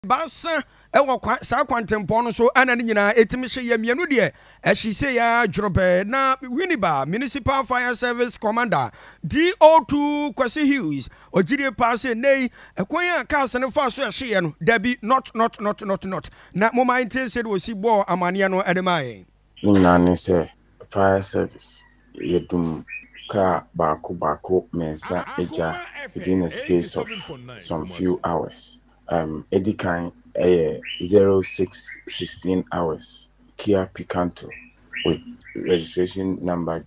basa ewo sa kwantempo no so ana ne nyina etimi hye ye mienu de ehye se ya dworobe na Winneba Municipal Fire Service Commander DO2 Kwasi Hughes ogire pass nei ekwan ya cars ne fa so ehye no dabi not na moment said we see bo amane no edemaye nane se fire service yedum ka bako mensa eja within a space of some few hours. Edikan 0616 hours Kia Picanto with registration number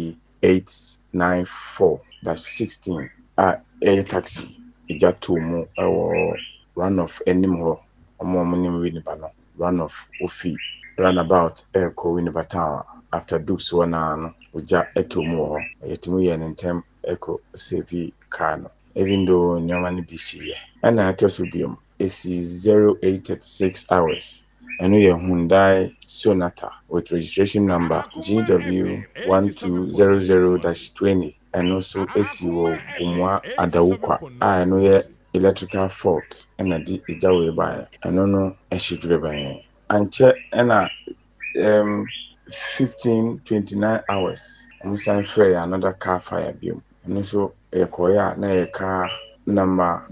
GE894-16 a taxi eja tomu run of anymore Winneba no run of Ofi runabout Echo Winneba Tower after Dukes one uja etomu yetimu ye ntem Echo save car no even though nyamani bishi and I just biom is 0836 hours and we Hyundai Sonata with registration number GW1200-20 and also SEO Umwa Adawukwa I know electrical fault and a ijawe by and no eshidrebe and check and 15-29 hours sign free another car fire biom and also a koya na car number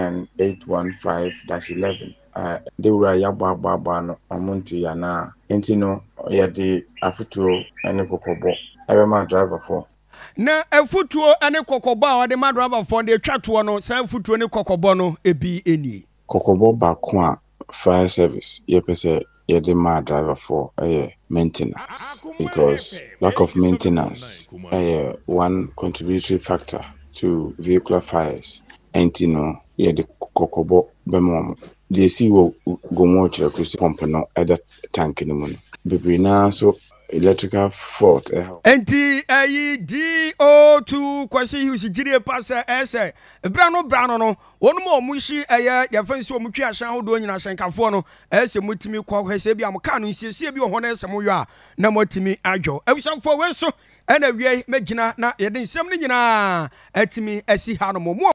GN815-11 they were yabba no amonti yana entino yadi afutuo ene kokobo ebe ma driver for na afutuo ene kokobo a de ma driver for de twatoɔ no sa afutuo ne kokobo no ebi eni kokobo ba ko a fire service yepese yede ma driver for maintenance because lack of maintenance one contributory factor to vehicular fires entino yede kokobo bemom they see wo go more to the pump no other tank no mun bebre na so electrical fault enti ayi DO2 Kwasi Hughes gire pass ese brano no wonu mo muhyi eye ya fansi o mutwi ahyan hodo nyina hyenkafo no ese mutimi kwa hwese bia mo ka no nsiesie bi ho na ese mo yo a na motimi adwo abusanfo we so ena wie magina na yede nsem no nyina atimi asi ha no mo